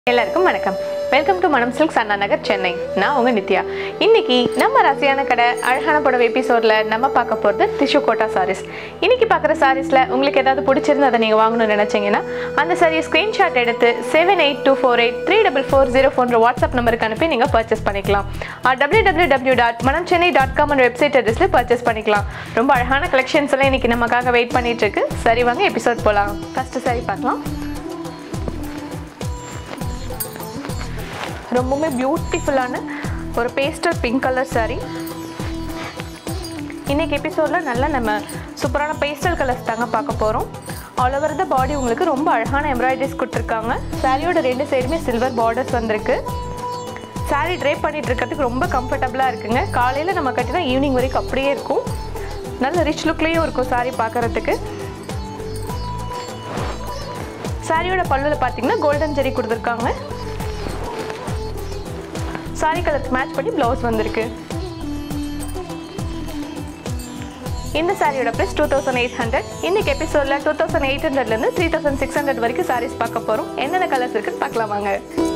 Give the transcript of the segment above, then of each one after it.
எல்லாருக்கும் வணக்கம். Welcome to Manam silks Anna Nagar Chennai. நான் உங்க நித்யா. இன்னைக்கு நம்ம ரசியான கடை அழகான புடவை எபிசோட்ல நம்ம பார்க்க போகிறது டிஷ்யூ கோட்டா சாரீஸ். இன்னைக்கு பார்க்குற சாரீஸ்ல உங்களுக்கு ஏதாவது பிடிச்சிருந்து அதை நீங்கள் வாங்கணும்னு நினைச்சீங்கன்னா அந்த சாரியை ஸ்க்ரீன்ஷாட் எடுத்து 7824834404 வாட்ஸ்அப் நம்பருக்கு அனுப்பி நீங்கள் பர்ச்சேஸ் பண்ணிக்கலாம். www.manamchennai.com வெப்சைட் அட்ரஸில் பர்ச்சேஸ் பண்ணிக்கலாம். ரொம்ப அழகான கலெக்ஷன்ஸ் எல்லாம் இன்னைக்கு நமக்காக வெயிட் பண்ணிட்டு இருக்கு. சரி வாங்க எபிசோட் போகலாம். ஃபர்ஸ்ட் சாரி பார்க்கலாம். ரொம்பவுமே பியூட்டிஃபுல்லான ஒரு பேஸ்டல் பிங்க் கலர் சாரீ. இன்றைக்கி எபிசோடில் நல்லா நம்ம சூப்பரான பேஸ்டல் கலர்ஸ் தாங்க பார்க்க போகிறோம். ஆல் ஓவர் த பாடி உங்களுக்கு ரொம்ப அழகான எம்ப்ராய்டரிஸ் கொடுத்துருக்காங்க. சாரியோட ரெண்டு சைடுமே சில்வர் பார்டர்ஸ் வந்திருக்கு. சாரீ ட்ரேப் பண்ணிட்டு இருக்கிறதுக்கு ரொம்ப கம்ஃபர்டபுளாக இருக்குங்க. காலையில் நம்ம கட்டினா ஈவினிங் வரைக்கும் அப்படியே இருக்கும். நல்ல ரிச் லுக்லேயும் இருக்கும் சாரீ பார்க்குறதுக்கு. சாரியோட பல்லுவில் பார்த்தீங்கன்னா கோல்டன் ஜெரி கொடுத்துருக்காங்க. சாரி கலருக்கு மேட்ச் பண்ணி ப்ளவுஸ் வந்திருக்கு. இந்த சாரியோட ப்ரைஸ் 2800. இன்னைக்கு எபிசோட்ல 2800லேருந்து 3600 வரைக்கும் சாரீஸ் பார்க்க போகிறோம். என்னென்ன கலர்ஸ் இருக்குன்னு பார்க்கலாம் வாங்க.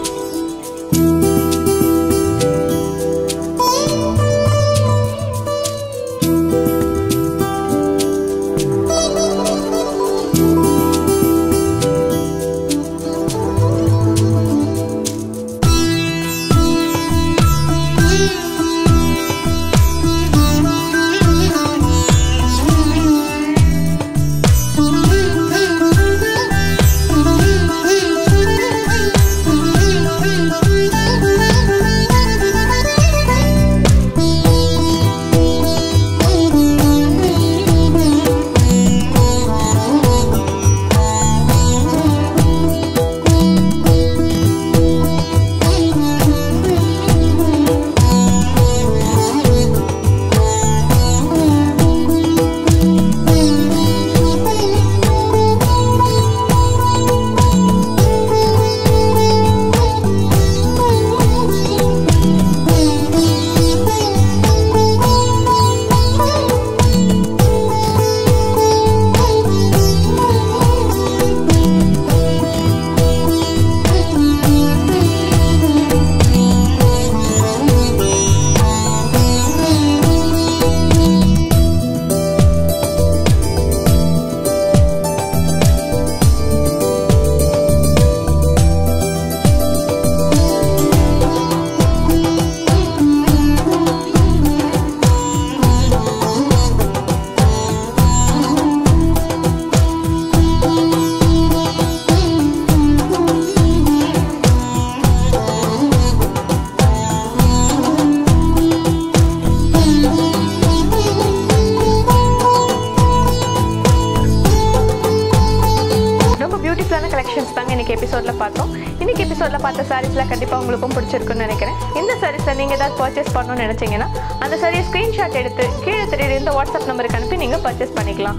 எபிசோடில் பார்த்தோம். இன்னைக்கு எபிசோடில் பார்த்த சாரீஸ்லாம் கண்டிப்பாக உங்களுக்கும் பிடிச்சிருக்குன்னு நினைக்கிறேன். இந்த சாரீஸில் நீங்கள் ஏதாவது பர்ச்சேஸ் பண்ணணும்னு நினச்சிங்கன்னா அந்த சாரியை ஸ்க்ரீன்ஷாட் எடுத்து கீழே தெரியுற இந்த வாட்ஸ்அப் நம்பருக்கு அனுப்பி நீங்கள் பர்ச்சேஸ் பண்ணிக்கலாம்.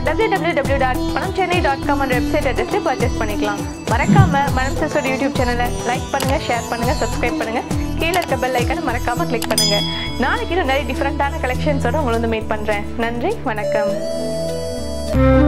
www.manamchennai.com வெப்சைட் அட்ரஸில் பர்ச்சேஸ் பண்ணிக்கலாம். மறக்காமல் மனம் சில்க்ஸ் யூடியூப் சேனலை லைக் பண்ணுங்கள், ஷேர் பண்ணுங்கள், சப்ஸ்கிரைப் பண்ணுங்கள். கீழே இருக்க பெல் ஐக்கானை மறக்காமல் கிளிக் பண்ணுங்கள். நாளைக்கு இன்னும் நிறைய டிஃப்ரெண்ட்டான கலெக்ஷன்ஸோடு உங்களை வந்து மீட் பண்ணுறேன். நன்றி, வணக்கம்.